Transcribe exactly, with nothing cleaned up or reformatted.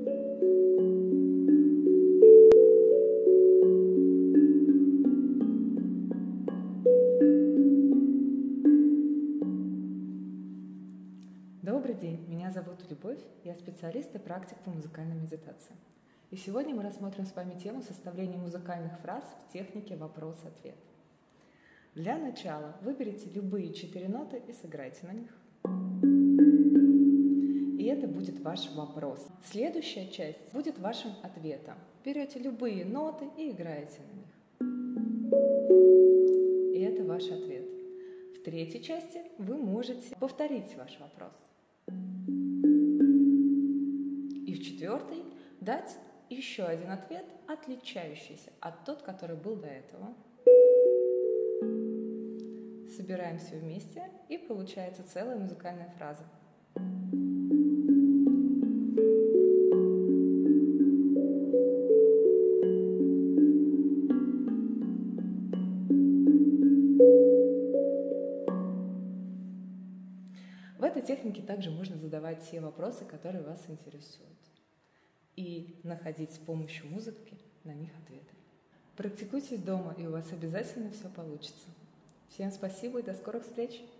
Добрый день, меня зовут Любовь, я специалист и практик по музыкальной медитации. И сегодня мы рассмотрим с вами тему составления музыкальных фраз в технике вопрос-ответ. Для начала выберите любые четыре ноты и сыграйте на них. И это будет ваш вопрос. Следующая часть будет вашим ответом. Берете любые ноты и играете на них. И это ваш ответ. В третьей части вы можете повторить ваш вопрос. И в четвертой дать еще один ответ, отличающийся от тот, который был до этого. Собираем все вместе, и получается целая музыкальная фраза. В этой технике также можно задавать все вопросы, которые вас интересуют, и находить с помощью музыки на них ответы. Практикуйтесь дома, и у вас обязательно все получится. Всем спасибо и до скорых встреч!